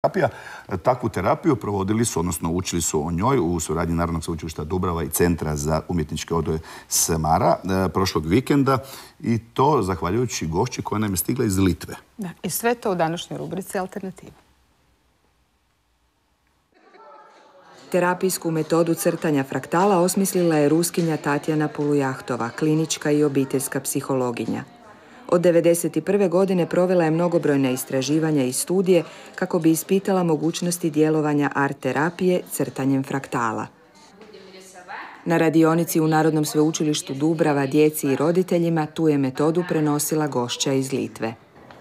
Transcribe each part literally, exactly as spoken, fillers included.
terapija. Takvu terapiju provodili su, odnosno učili su o njoj u suradnji Narodnog sveučilišta Dubrava i Centra za umjetničke odgoje Samara prošlog vikenda i to zahvaljujući gošći koja nam je stigla iz Litve. Da, i sve to u današnjoj rubrici Alternativa. Terapijsku metodu crtanja fraktala osmislila je Ruskinja Tatjana Polujahtova, klinička i obiteljska psihologinja. Od devedeset prve. godine provela je mnogobrojna istraživanja i studije kako bi ispitala mogućnosti djelovanja art terapije crtanjem fraktala. Na radionici u Narodnom sveučilištu Dubrava djeci i roditeljima tu je metodu prenosila gošća iz Litve.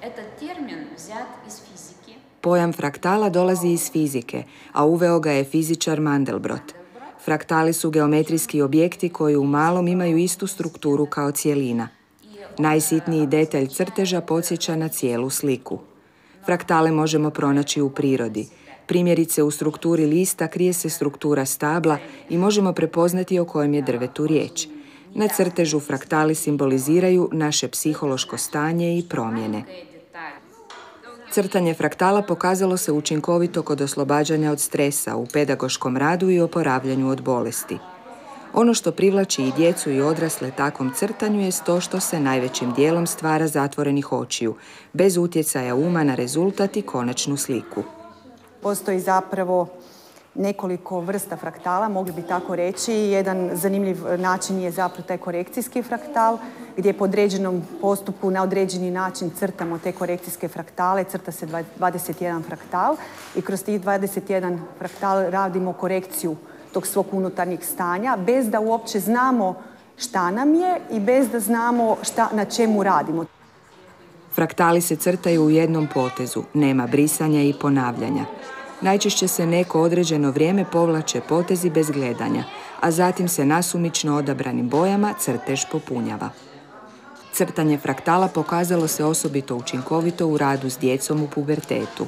Pojam fraktala dolazi iz fizike, a uveo ga je fizičar Mandelbrot. Fraktali su geometrijski objekti koji u malom imaju istu strukturu kao cijelina. Najsitniji detalj crteža podsjeća na cijelu sliku. Fraktale možemo pronaći u prirodi. Primjerice, u strukturi lista krije se struktura stabla i možemo prepoznati o kojem je drvetu riječ. Na crtežu fraktali simboliziraju naše psihološko stanje i promjene. Crtanje fraktala pokazalo se učinkovito kod oslobađanja od stresa u pedagoškom radu i oporavljanju od bolesti. Ono što privlači i djecu i odrasle takvom crtanju je to što se najvećim dijelom stvara zatvorenih očiju, bez utjecaja uma na rezultat i konačnu sliku. Postoji zapravo nekoliko vrsta fraktala, mogli bi tako reći. Jedan zanimljiv način je zapravo taj korekcijski fraktal, gdje po određenom postupku na određeni način crtamo te korekcijske fraktale, crta se dvadeset jedan fraktal i kroz tih dvadeset jedan fraktal radimo korekciju tog svog unutarnjeg stanja, bez da uopće znamo šta nam je i bez da znamo šta, na čemu radimo. Fraktali se crtaju u jednom potezu, nema brisanja i ponavljanja. Najčešće se neko određeno vrijeme povlače potezi bez gledanja, a zatim se nasumično odabranim bojama crtež popunjava. Crtanje fraktala pokazalo se osobito učinkovito u radu s djecom u pubertetu.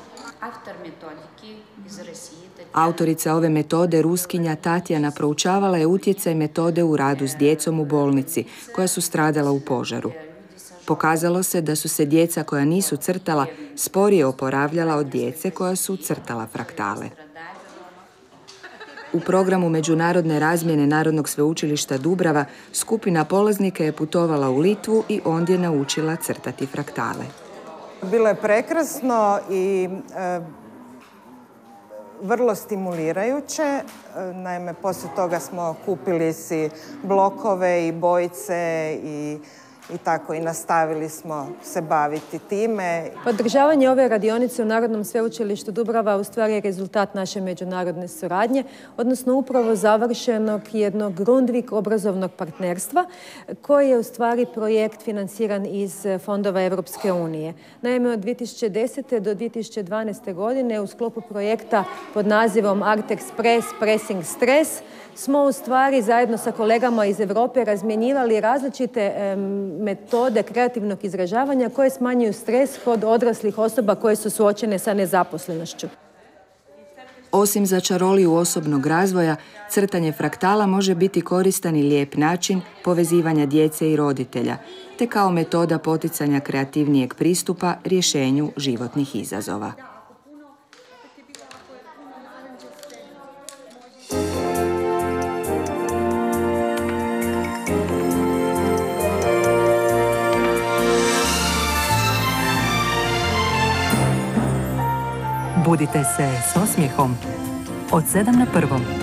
Autorica ove metode, Ruskinja Tatjana, proučavala je utjecaj metode u radu s djecom u bolnici koja su stradala u požaru. Pokazalo se da su se djeca koja nisu crtala sporije oporavljala od djece koja su crtala fraktale. U programu međunarodne razmjene Narodnog sveučilišta Dubrava skupina polaznika je putovala u Litvu i ondje naučila crtati fraktale. Bilo je prekrasno i e, vrlo stimulirajuće. Naime, poslije toga smo kupili si blokove i bojice i I tako i nastavili smo se baviti time. Održavanje ove radionice u Narodnom sveučilištu Dubrava u stvari je rezultat naše međunarodne suradnje, odnosno upravo završenog jednog Grundvik obrazovnog partnerstva, koji je u stvari projekt financiran iz fondova Europske unije. Naime, od dvije tisuće desete. do dvije tisuće dvanaeste. godine u sklopu projekta pod nazivom Art Express Pressing Stress smo u stvari zajedno sa kolegama iz Europe razmjenjivali različite em, metode kreativnog izražavanja koje smanjuju stres kod odraslih osoba koje su suočene sa nezaposlenošću. Osim za čaroliju osobnog razvoja, crtanje fraktala može biti koristan i lijep način povezivanja djece i roditelja, te kao metoda poticanja kreativnijeg pristupa rješenju životnih izazova. Budite se s osmijehom od sedam na prvom.